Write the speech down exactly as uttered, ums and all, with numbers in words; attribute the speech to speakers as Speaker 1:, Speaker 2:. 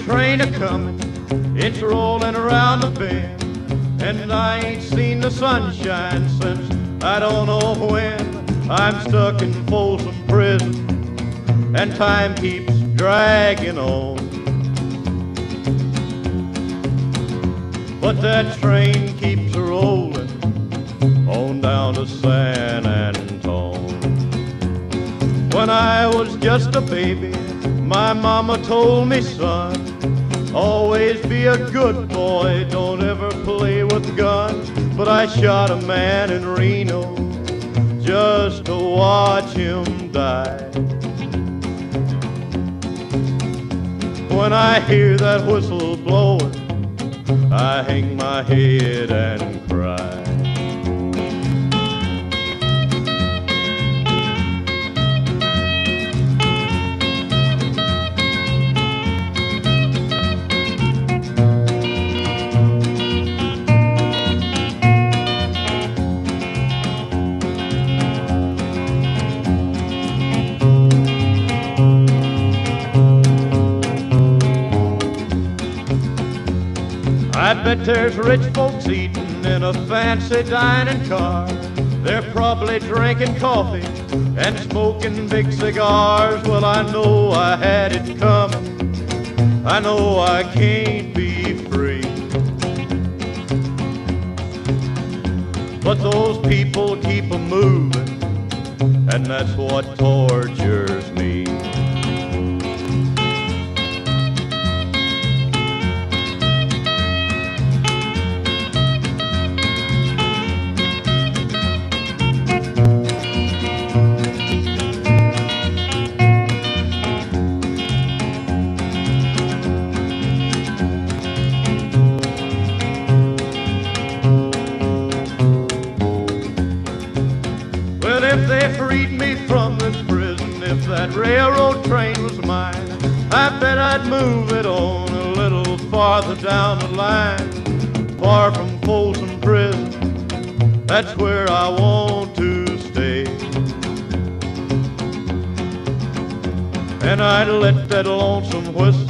Speaker 1: train a-comin', it's rollin' around the bend, and I ain't seen the sunshine since I don't know when. I'm stuck in Folsom Prison, and time keeps dragging on. But that train keeps rollin' on down to San Antone. When I was just a baby, my mama told me, son, always be a good boy, don't ever play with guns. But I shot a man in Reno just to watch him die. When I hear that whistle blowing, I hang my head and cry. I bet there's rich folks eating in a fancy dining car. They're probably drinking coffee and smoking big cigars. Well, I know I had it coming, I know I can't be free. But those people keep a moving, and that's what tortures me. Well, if they freed me from this prison, if that railroad train was mine, I bet I'd move it on a little farther down the line. Far from Folsom Prison, that's where I want to stay. And I'd let that lonesome whistle